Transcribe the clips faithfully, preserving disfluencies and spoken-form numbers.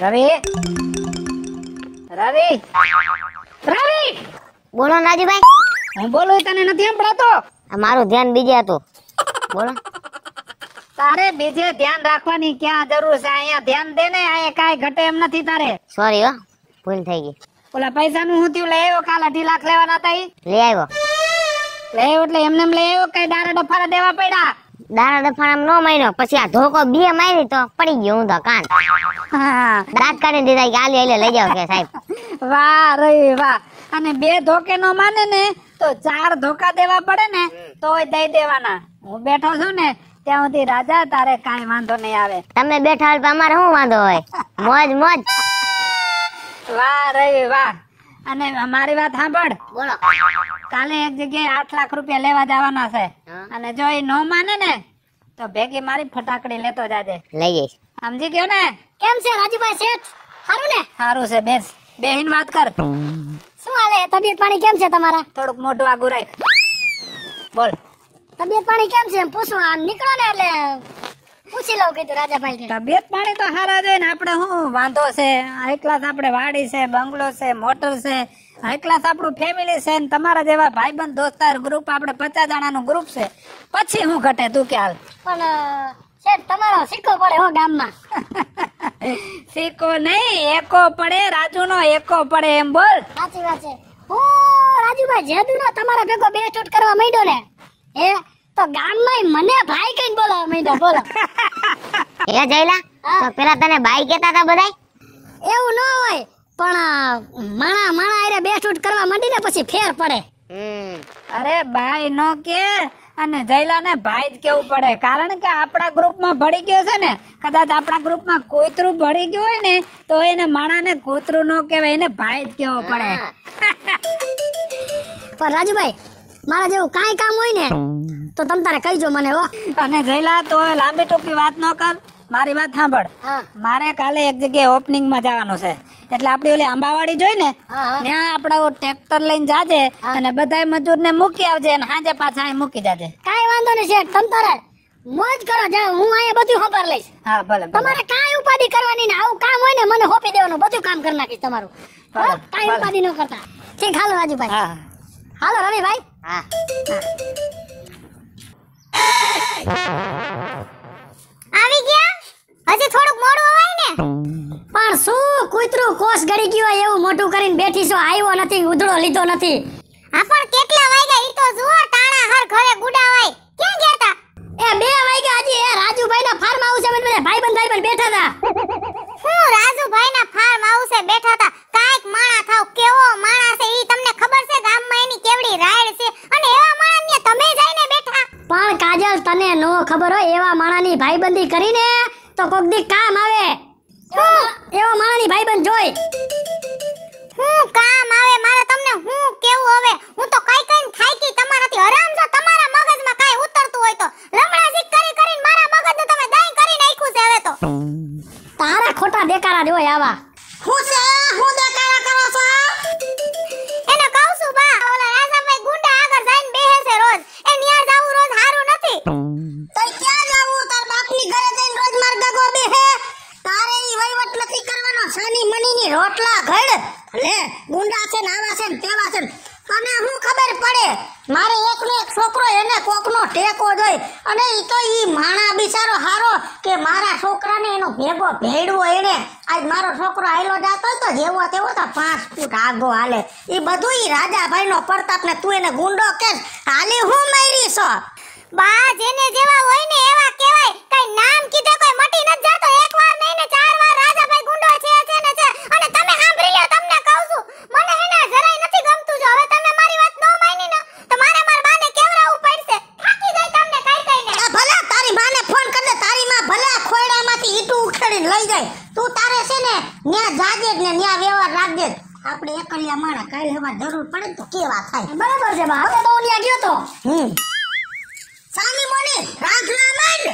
રવિ રવિ રવિ બોલો રાજુભાઈ. હું બોલું તને નથી સંભળાતો? મારું ધ્યાન બીજે હતું. બોલો. તારે બીજે ધ્યાન રાખવાની ક્યાં જરૂર છે? અહીંયા ધ્યાન દે ને, અહીંયા કાઈ ઘટે એમ નથી તારે. સોરી હો, ભૂલ થઈ ગઈ. ઓલા પૈસા નું હું થયું? લઈ આવ્યો કાલ અઢી લાખ લેવાના હતા ઈ લઈ આવ્યો. લઈ આવ્યો એટલે એમને લઈ આવ્યો કઈ દારા ડફારા દેવા પડ્યા? દાણા દફાણામ નો માર્યો, પછી આ ધોકો બે મારી તો પડી ગયો હું તો કાન. દાંત કાઢી દીધા કે આલી આલી લઈ જાવ કે સાહેબ. વાહ રવિ વાહ. અને બે ધોકે નો માને ને તો ચાર ધોકા દેવા પડે ને તોય દઈ દેવાના. હું બેઠો છું ને ત્યાં સુધી રાજા, તારે કાઈ વાંધો નહીં આવે. તમે બેઠા હોય તો અમારે શું વાંધો હોય? મોજ મોજ. વાહ રવિ વાહ. અને મારી વાત સાંભળ. બોલો. કાલે એક જગ્યાએ આઠ લાખ રૂપિયા લેવા જવાના છે, અને જો એ નો માને ને તો ભેગી મારી ફટાકડી લેતો જાજે. લઈ જઈશ. સમજી ગયો ને? કેમ છે રાજુભાઈ શેઠ? સારું ને? સારું છે. બેસ, બેહીન વાત કર. શું હાલે? તબિયત પાણી કેમ છે તમારા? થોડુંક મોઢું આગું રાખ. બોલ. તબિયત પાણી કેમ છે? પૂછું આ નીકળો ને એટલે પૂછી લઉં કીધું રાજાભાઈ. તબિયત પાણી તો સારા જોઈએ ને. આપણે શું વાંધો છે? હાઈ ક્લાસ આપણે વાડી છે, બંગલો છે, મોટર છે. હાઈ ક્લાસ આપણું ફેમિલી છે, ને તમારા જેવા ભાઈબંધ દોસ્તાર ગ્રુપ, આપણે પચાસ જણાનું ગ્રુપ છે. પછી હું ઘટે તું કે હાલ. પણ શેઠ તમારો સિક્કો પડે હો ગામમાં. સિક્કો નહીં, એકો પડે. રાજુ નો એકો પડે એમ બોલ. સાચી વાત છે. હું રાજુભાઈ જેદુનો તમારા ભેગો બે ચૂટ કરવા માંડ્યો ને એ તો ગામમાં મને ભાઈ કઈ બોલાવા માંડ્યો. બોલો. એ જયલા તો પેલા તને ભાઈ કહેતા હતા બધાય? એવું ન હોય, પણ માણા માણા આરે બે ચૂટ કરવા માંડી ને પછી ફેર પડે. અરે ભાઈ નો કે, અને જયલા ને ભાઈ જ કેવું પડે. કારણ કે આપણા ગ્રુપમાં ભળી ગયો છે ને, કદાચ આપણા ગ્રુપમાં કૂતરું ભળી ગયું હોય ને તો એને માણાને કૂતરું નો કહેવાય, એને ભાઈ જ કેવો પડે. પણ રાજુભાઈ મારા જેવું કાઈ કામ હોય ને તો તમ તારે કહીજો મને હો. અને જયલા તો લાંબી ટૂંકી વાત ન કર, મારી વાત સાંભળ. મારે કાલે એક જગ્યાએ ઓપનિંગ માં જવાનું છે, એટલે આપડી ઓલી આંબાવાડી જોઈ ને ત્યાં આપડે ટ્રેક્ટર લઈને જાજે અને બધાય મજૂર ને મૂકી આવજે, અને સાંજે પાછા અહીં મૂકી જાજે. કાઈ વાંધો નહીં શેઠ, તમ તારે મોજ કરો. જાવ, હું અહીંયા બધું ખબર લઈશ. હા ભલે. તમારે કાઈ ઉપાધિ કરવાની ને, આવું કામ હોય ને મને હોપી દેવાનું, બધું કામ કરી નાખીશ તમારું. કાઈ ઉપાધિ ન કરતા. ઠીક, હાલો રાજુભાઈ. હા હાલો રવિભાઈ. હા. આવી ગયા? હજી થોડુંક મોડું હોય ને. પણ શું કૂતરું કોસ ગળી ગયો એવું મોટું કરીને બેઠી છો? આવ્યો નથી, ઉધડો લીધો નથી. આ પણ કેટલા વાગ્યા ઈ તો જુઓ, ટાણા હર ઘરે ગુડાવાય. ક્યાં ગયા તા? એ બે વાગ્યા હજી. એ રાજુભાઈ ના ફાર્મ હાઉસે મને બધા ભાઈબંધ ભાઈબંધ બેઠા હતા. હું રાજુભાઈ ના ફાર્મ હાઉસે બેઠા હતા? કાઈક માણા થાવ, કેવો માણા છે ઈ તમને ખબર છે? ગામમાં એની કેવડી રાડ છે, અને એવા માણા ને તમે જઈને બેઠા. પણ કાજલ તને નો ખબર હોય, એવા માણાની ભાઈબંધી કરીને તો કોક દી કામ આવે. એવા માણાની ભાઈબંધ જોઈ હું કામ આવે મારે તમને હું કેવું? હવે હું તો કઈ કઈ થાકી તમારાથી. હરામ છો, તમારા મગજમાં કાઈ ઉતરતું હોય તો લમણાસી કરી કરીને મારા મગજને તમે દહીં કરી નાખ્યું છે. હવે તો તારા ખોટા દેકારા જ હોય આવા. હું છે હું દેકારા કરો છો? એને કહું છું બા, ઓલા રાજાભાઈ ગુંડા આગળ જઈને બેહે છે રોજ. એ નિયા જાવું રોજ હારું નથી. તઈ ક્યાં જાવું? તાર બાપની ઘરે જઈને રોજ માર ગગો બેહે. તારે ઈ વહીવટ નથી કરવાનો. સાની મનીની રોટલા ઘડ લે. ગુંડા છે ને આવા છે ને તેવા છે. તને હું ખબર પડે? મારે એકનો એક છોકરો, એને કોકનો ટેકો જોઈ. અને ઈ તો ઈ માણા બિચારો હારો કે મારા છોકરાને એનો ભેગો ભેડવો. એને આજ મારો છોકરો આયલો જાતો તો જેવો તેવો તો પાંચ ફૂટ આગો હાલે. ઈ બધું ઈ રાજાભાઈનો પ્રતાપ ને તું એને ગુંડો કેસ હાલી હું મારી છો? બા જેને જેવા હોય ને એવા કહેવાય. કઈ નામ કીધે કોઈ મટી ન જાતો. એક વાર નહીં ને ચાર વાર રાજાભાઈ ગુંડો છે છે ને છે. અને તમે સાંભળી લ્યો, તમને કહું છું, મને એને જરાય નથી ગમતું. જો હવે તમે મારી વાત ન માની ને તો મારે માર બાને કેવરાવું પડશે. થાકી જાય તમને કઈ કઈને. આ ભલા તારી માને ફોન કર દે. તારી માં ભલા ખોયડામાંથી ઈટું ઉખેડીને લઈ જાય. તું તારે છે ને ન્યા જાજે ને ન્યા વ્યવહાર રાખજે. આપણે એકલિયા માણા કાલે હવા જરૂર પડે તો કેવા થાય. બરાબર છે બા. હવે તો ન્યા ગયો તો હમ સાની મોની રાખના માંડ.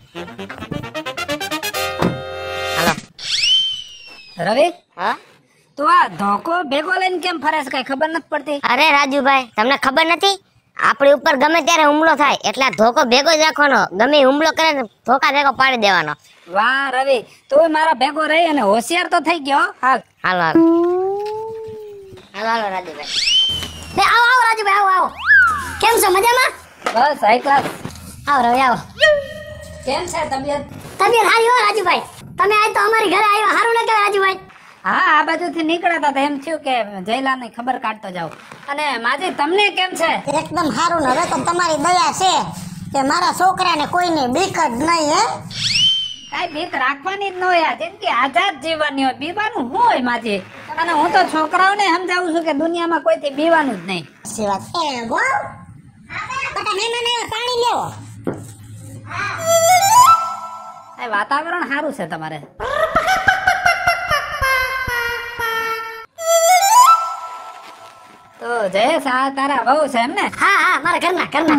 રવિ, હા તો આ ધોકો ભેગો લઈને કેમ ફરે છે કઈ ખબર નથી પડતી? અરે રાજુભાઈ, તમને ખબર નથી? આપણી ઉપર ગમે ત્યારે હુમલો થાય એટલે આ ધોકો ભેગો જ રાખવાનો. ગમે હુમલો કરે ને ધોકા ભેગો પાડી દેવાનો. વાહ રવિ, તું મારા ભેગો રહી અને હોશિયાર તો થઈ ગયો. હાલ હાલો હાલો હાલો હાલો રાજુભાઈ. બે આવો આવો રાજુભાઈ, આવો આવો. કેમ છો, મજામાં? બસ હાઈ ક્લાસ. આવો રવિ આવો. કેમ છે તબિયત? તબિયત સારી હો રાજુભાઈ. તમે આજ તો અમારી ઘરે આવ્યા, સારું ન કહેવાય રાજુભાઈ? હા, આ બાજુથી નીકળ્યા હતા એમ થયું કે જયલાની ખબર કાઢતો જાઉં. અને માજી તમને કેમ છે? એકદમ સારું ને. હવે તો તમારી દયા છે કે મારા છોકરાને કોઈની બીક જ નહીં. હે, કાઈ બીક રાખવાની જ ન હોય. આ જિંદગી આઝાદ જીવવાની હોય, બીવાનું શું હોય માજી? અને હું તો છોકરાઓને સમજાવું છું કે દુનિયામાં કોઈથી બીવાનું જ નહીં. સાચી વાત. એ ગો બટા મહેમાન આવ્યા, પાણી લેવો. આ વાતાવરણ સારું છે તમારે. તો જયેશ, આ તારા વહુ છે એમ ને? હા હા, મારા ઘરના ઘરના.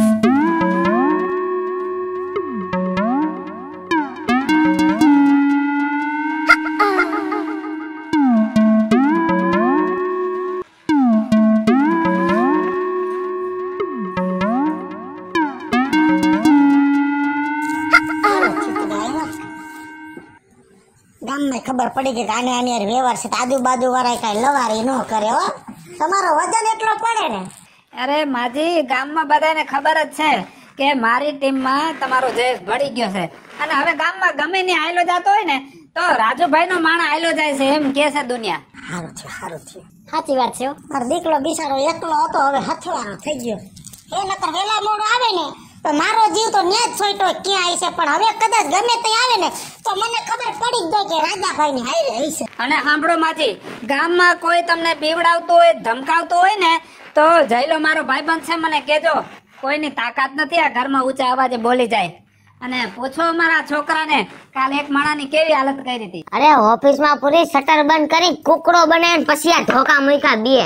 ગામમાં ખબર પડી ગઈ કે આને આની હારે વ્યવહાર છે. આજુબાજુ વાળા કઈ લવારી ન કરે. હો, તમારો વજન એટલો પડે ને. અરે માજી, ગામમાં બધાને ખબર જ છે કે મારી ટીમમાં તમારો જયેશ ભળી ગયો છે. અને હવે ગામમાં ગમે ને આયલો જાતો હોય ને તો રાજુભાઈ નો માણા આયલો જાય છે એમ કે છે દુનિયા. સારું થયું, સારું થયું. સાચી વાત છે હો. મારો દીકરો બિચારો એકલો હતો, હવે હથવારો થઈ ગયો. એ નકર વેલા મોડો આવે ને તો મારો જીવ તો ન્યા જ છોઈટો ક્યાં આવી છે. પણ હવે કદાચ ગમે તે આવે ને તો મને ખબર પડી જ જાય કે રાજાભાઈ ની હારે આવી છે. અને સાંભળો માજી, ગામમાં કોઈ તમને બીવડાવતું હોય, ધમકાવતું હોય ને તો જયલો મારો ભાઈબંધ છે, મને કેજો. કોઈની તાકાત નથી આ ઘરમાં ઊંચા અવાજે બોલી જાય. અને પૂછો મારા છોકરાને કાલે એક માણાની કેવી હાલત કરી હતી. અરે ઓફિસમાં પૂરી શટર બંધ કરી કુકડો બનાવીને પછી આ ધોકા મૂક્યા બે.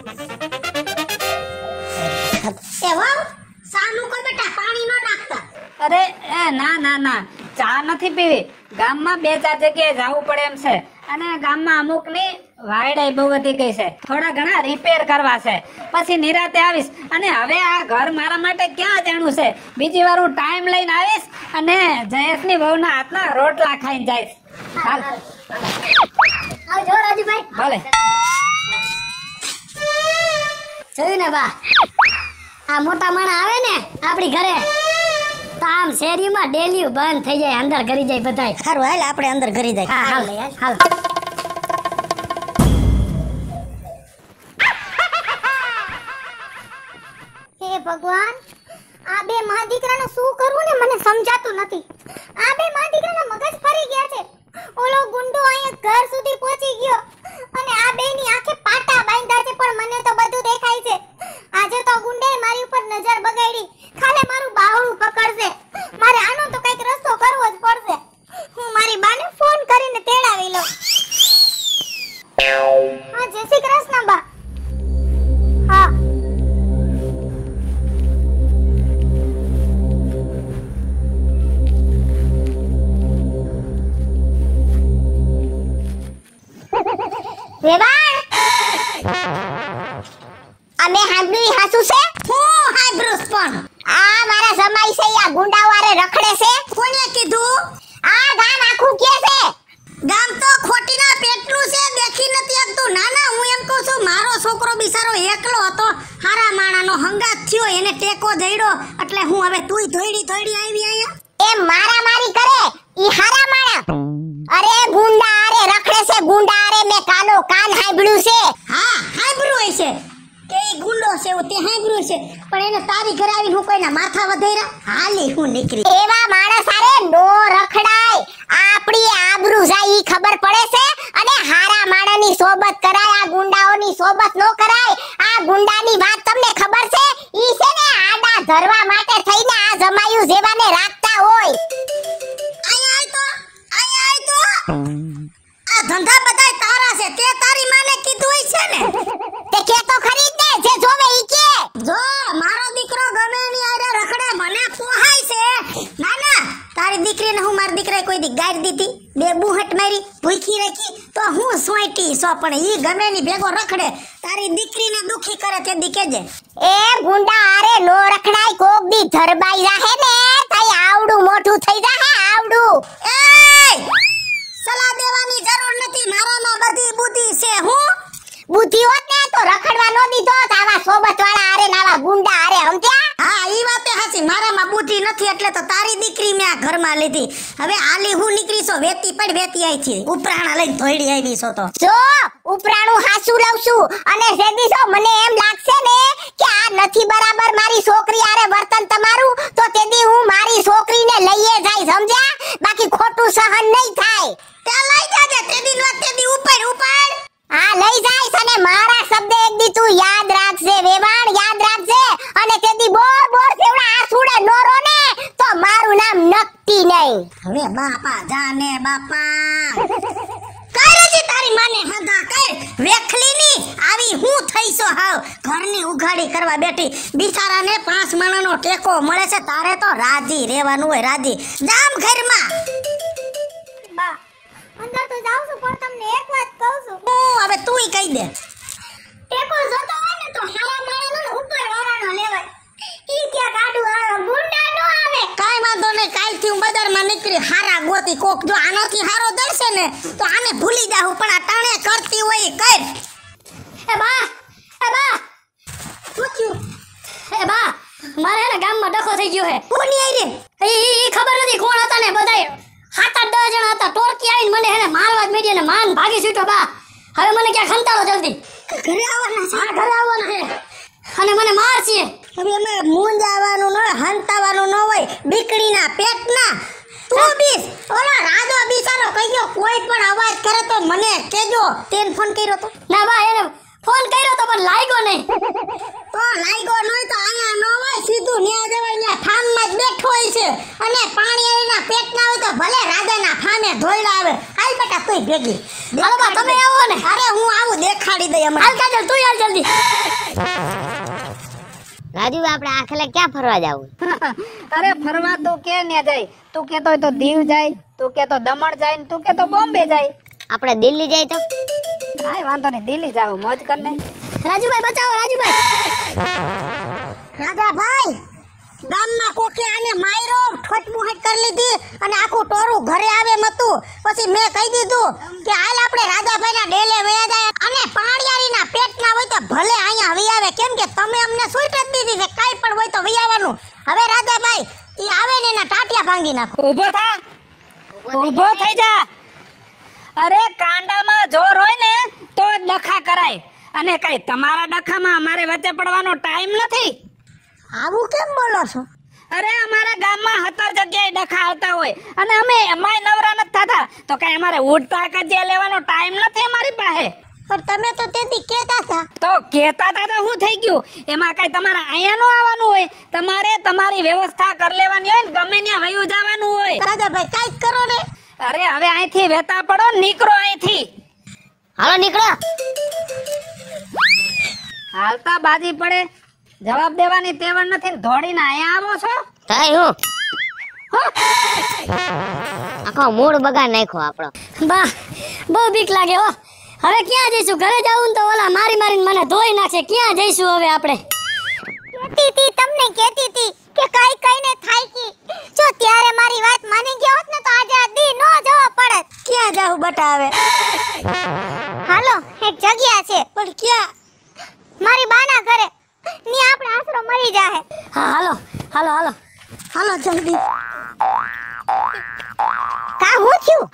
એ વાવ સાનું કો બેટા, પાણી ન નાખતા. અરે એ ના ના ના, ચા નથી પીવી. ગામમાં બે ચાર જગ્યાએ જવું પડે એમ છે. અને ગામમાં અમુક ની વાયડાઈ બહુ વધી ગઈ છે, થોડા ઘણા રિપેર કરવા છે. પછી નિરાતે આવીશ. અને હવે આ ઘર મારા માટે ક્યાં જાણું છે? બીજી વાર હું ટાઈમ લઈને આવીશ અને જયેશની વહુના હાથના રોટલા ખાઈને જઈશ. હાલ આવજો રાજુભાઈ. ભલે. જોયું ને બા, આ મોટા માણા આવે ને આપણી ઘરે તો આમ શેરીમાં ડેલીયું બંધ થઈ જાય, અંદર ઘરી જાય બધાય. સારું, હાલ આપણે અંદર ઘરી જાય. હા હાલ હાલ. હે ભગવાન, આ બે મા દીકરાને શું કરવું ને મને સમજાતું નથી. આ બે મા દીકરાના મગજ ફરી ગયા છે. ઓલો ગુંડો અહીંયા ઘર સુધી પહોંચી ગયો અને આ બેની આંખે પાટા બાંધ્યા છે, પણ મને તો બધું દેખાય છે. આજે તો ગુંડે મારી ઉપર નજર બગાડી, ખાલે મારું બાવળું પકડશે. મારે આનો તો કઈક રસ્તો કરવો જ પડશે. હું મારી બાને ફોન કરીને તેડાવી લઉં. હા, જય શ્રી કૃષ્ણ બા. હા વેવાણ, અમે હાંભળી હાસુ છે. હું હાઈબ્રુસ પણ આ મારા જમાઈ છે, આ ગુંડાવારે રખડે છે. કોને કીધું? આ ગામ આખું કે છે. ગામ તો ખોટીના પેટનું છે, દેખી નથી શકતું. ના ના, હું એમ કહું છું મારો છોકરો બિચારો એકલો હતો, હારા માણાનો હંગાત થયો, એને ટેકો જડ્યો એટલે હું હવે તુંય ધોઈડી ધોઈડી આવી અહીંયા. એ મારા મારી કરે ઈ હારા માણા. અરે ગુંડા આરે રખડે છે, ગુંડા આરે મેં કાનો કાન હાંભળ્યું છે. હા, હાઈબ્રુ છે કે ઈ ગુંડો છે, એવું તે હાઈબ્રુ છે. પણ એને તારી ઘરે આવીને હું કોઈના માથા વધેરા હાલી હું નીકળી. એવા માણસ આરે નો રખડાય. આપણી આબરૂ જાય ઈ ખબર પડે છે. અને હારા માણાની સોબત કરાય, આ ગુંડાઓની સોબત નો કરાય. આ ગુંડાની વાત તમને ખબર છે? ઈ છે ને આડા ધરવા માટે થઈને આ જમાયું જેવાને રાખતા હોય. અહીંયા આય તો અહીંયા આય તો આ ધંધા બધાય તારા છે, તે તારી માને કીધું હોય છે ને. તે કે તો ખરી જ ને, જે જોવે ઈ કે. જો મારો દીકરો ગમે એની આરે રખડે મને પોહાય છે. ના ના, તારી દીકરીને હું મારી દીકરાએ કોઈ દી ગાડી દીધી, બે બુહટ મારી, ભૂખી રાખી તો હું સોઈટી છો પણ ઈ ગમે ની ભેગો રખડે તારી દીકરીને દુખી કરે તે દી કેજે એ ગુંડા આરે નો રખડાય કોક દી ધરબાઈ જાહે ને તઈ આવડું મોટું થઈ જાહે આવડું એ સલાહ દેવાની જરૂર નથી મારામાં બધી બુદ્ધિ છે હું બુદ્ધિ હોત ને તો રખડવા નો દીધો આવા સોબત વાળા આરે નાવા ગુંડા આરે સમજ્યા હા ઈ વાતે હાચી મારામાં બુદ્ધિ નથી એટલે તો તારી દીકરી મે આ ઘરમાં લીધી હવે આલી હું નીકળી છો વેતી પડ વેતી આઈ થી ઉપરાણા લઈને ધોઈડી આવી છો તો જો ઉપરાણું હાસુ લઉં છું અને સેદી છો મને એમ લાગશે ને કે આ નથી બરાબર મારી છોકરી આરે વર્તન તમારું તો તેદી હું મારી છોકરીને લઈએ જાય સમજ્યા બાકી ખોટું સહન નહીં થાય તે લઈ જાજે તેદી નો તેદી ઉપર ઉપર આ લઈ જાય અને મારા શબ્દ એક દી તું યાદ રાખજે વેવાણ યાદ રાખજે અને તેદી બોર બોર સેવડા આસુડે નોરો ને તો મારું નામ નક્કી નહીં હવે બાપા જાને બાપા કઈ રજી તારી માને હગા કઈ વેખલીની આવી હું થઈ છો હાવ ઘરની ઉઘાડી કરવા બેઠી બિચારાને પાંચ મણાનો ટેકો મળે છે તારે તો રાજી રહેવાનું હોય રાજી જામ ઘરમાં બા અંદર તો જાઉં છું પણ તમને એક વાત કહું છું હું હવે તુંય કહી દે ટેકો જોતો હોય ને તો હારા માળાનો ઉપર વાળાનો લેવાય ઈ ક્યાં કાઢું આવે ગુંડા નો આવે કાઈ વાંધો નહીં કાલથી હું બજારમાં નીકળી હારા ગોતી કોક જો આનાથી હારો દર્શે ને તો આને ભૂલી જાઉં પણ આ ટાણે કરતી હોય કર એ બા એ બા પૂછ્યું એ બા મારે ને ગામમાં ડખો થઈ ગયો હે કોની આઈ રે ઈ ઈ ખબર નથી કોણ હતા ને બધાય સાત આઠ દસ જણા હતા ટોરકી આવીને મને એને મારવા જ મેડી અને માન ભાગી છૂટ્યો બા હવે મને ક્યાં ખંતાળો જલ્દી ઘરે આવવાના છે હા ઘરે આવવાના છે અને મને મારશે હવે અમે મૂંજાવાનું ન હોય હંતાવાનું ન હોય બીકડીના પેટના તું બીસ ઓલા રાજો બિચારો કહીયો કોઈ પણ અવાજ કરે તો મને કેજો તેન ફોન કર્યો તો ના બા એને ફોન કર્યો તો પણ લાગ્યો નહીં તો લાગ્યો નહીં તો અહીંયા ન હોય સીધું ન્યા જવાય ન્યા ફાર્મમાં જ બેઠો હોય છે અને પાણી એના પેટના હોય તો ભલે રાજાના ફામે ધોઈડા આવે હાલ બેટા તું ભેગી હાલો બા તમે આવો ને અરે હું આવું દેખાડી દઈ હમણાં હાલ કાજલ તું હાલ જલ્દી રાજુ આપણે આખલે ક્યાં ફરવા જાવું અરે ફરવા તું કે ને જાય તું કેતો હોય તો દીવ જાય તું કેતો દમણ જાય ને તું કેતો બોમ્બે જાય આપણે દિલ્હી જાય તો કાઈ વાંધો નહીં દિલ્હી જાવ મોજ કરને રાજુભાઈ બચાવો રાજુભાઈ રાજાભાઈ ગામમાં કોકે આને માર્યો ઠોટમુહટ કરી લીધી અને આખું ટોરું ઘરે આવે મતું પછી મેં કહી દીધું કે હાલ આપણે રાજાભાઈના ડેલે વયા જાય અને પાણિયારીના પેટના હોય તો ભલે અહીંયા વી આવે કેમ કે તમે અમને સુઈટ જ દીધી છે કાઈ પણ હોય તો વી આવવાનું હવે રાજાભાઈ ઈ આવે ને એના ટાટિયા ભાંગી નાખો ઊભો થા ઊભો થઈ જા અરે કાંડામાં જોર હોય ને તો જ ડખા કરાય અને કઈ તમારા ડખામાં અમારે વચ્ચે પડવાનો ટાઈમ નથી આવું કેમ બોલો છો અરે અમારા ગામમાં હતર જગ્યાએ ડખા આવતા હોય અને અમે એમાંય નવરા નથી થતા તો કઈ અમારે ઉડતા કજિયા લેવાનો ટાઈમ નથી અમારી પાસે પણ તમે તો તેથી કહેતા હતા તો કહેતા હતા તો શું થઈ ગયું એમાં કઈ તમારે અહીંયા નો આવવાનું હોય તમારે તમારી વ્યવસ્થા કરી લેવાની હોય ને ગમે ત્યાં વયું જવાનું હોય રાજાભાઈ કાઈ કરો ને અરે હવે અહીંથી વેતા પડો નીકળો અહીંથી હાલો નીકળો હાલતા બાજી પડે જવાબ દેવાની તેવડ નથી ને દોડીને અહીંયા આવો છો થાય હું આખો મૂડ બગાડ નાખ્યો આપણો બા બહુ બીક લાગે હો હવે ક્યાં જઈશું ઘરે જાવું ને તો ઓલા મારી મારીને મને ધોઈ નાખશે ક્યાં જઈશું હવે આપણે કેતી તી તમને કેતી તી કે કઈ કઈને થાય કી જો ત્યારે મારી વાત માની ગયો હોત ને તો આજે આ દી નો જવા પડત ક્યાં જાવ બટા હવે હાલો એક જગ્યા છે પણ ક્યાં મારી બાના ઘરે ની આપણે આશરો મળી જાહે હા હાલો હાલો હાલો હાલો જલ્દી કા હું થયું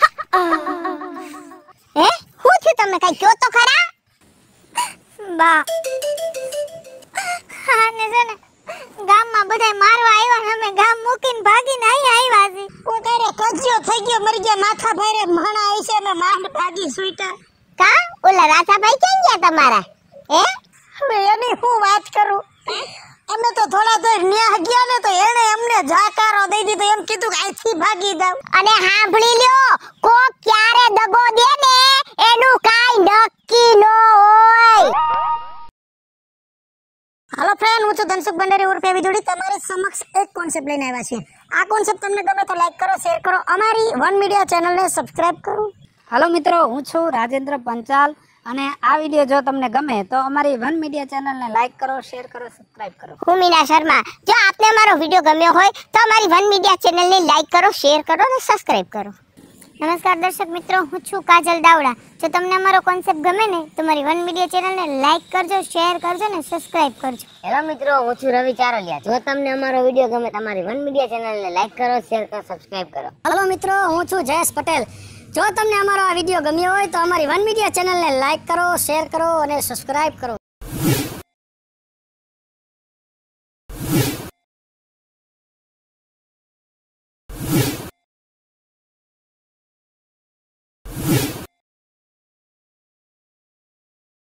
હે હું થયું તમે કઈ કયો તો ખરા બા આને છે ને ગામમાં બધાય મારવા આવ્યા ને અમે ગામ મૂકીને ભાગીને અહીં આવ્યા છે ઉતારે કજ્યો થઈ ગયો મરી ગયા માથા ભારે મણા આવી છે મે માંડ ભાગી સુઈટા કા ઓલા રાધાભાઈ ક્યાં ગયા તમારા હે હવે એની હું વાત કરું અમે તો થોડા તો ન્યા ગયા ને તો એને અમને જાકારો દઈ દીધો એમ કીધું કે અહીંથી ભાગી જાવ અને સાંભળી લ્યો કોક ક્યારે દગો દે ને એનું કાઈ નક્કી ન હોય હાલો ફ્રેન્ડ હું છું ધનસુખ ભંડારી ઉર્ફે વિજોડી તમારી સમક્ષ એક કોન્સેપ્ટ લઈને આવ્યા છે આ કોન્સેપ્ટ તમને ગમે તો લાઈક કરો શેર કરો અમારી વન મીડિયા ચેનલને સબસ્ક્રાઇબ કરો હાલો મિત્રો હું છું રાજેન્દ્ર પંચાલ અને આ વિડીયો જો તમને ગમે તો અમારી વન મીડિયા ચેનલને લાઈક કરો, શેર કરો, સબસ્ક્રાઇબ કરો. હું મીના શર્મા. જો આપને અમારો વિડીયો ગમ્યો હોય તો અમારી વન મીડિયા ચેનલને લાઈક કરો, શેર કરો અને સબસ્ક્રાઇબ કરો. નમસ્કાર દર્શક મિત્રો, હું છું કાજલ દાવડા. જો તમને અમારો કોન્સેપ્ટ ગમે ને તો મારી વન મીડિયા ચેનલને લાઈક કરજો, શેર કરજો ને સબસ્ક્રાઇબ કરજો. હેલો મિત્રો, હું છું રવિ ચારલિયા. જો તમને અમારો વિડીયો ગમે તમારી વન મીડિયા ચેનલને લાઈક કરો, શેર કરો, સબસ્ક્રાઇબ કરો. હલો મિત્રો, હું છું જયેશ પટેલ. જો તમને અમારો આ વિડીયો ગમ્યો હોય તો અમારી વન મીડિયા ચેનલને લાઈક કરો, શેર કરો અને સબસ્ક્રાઇબ કરો.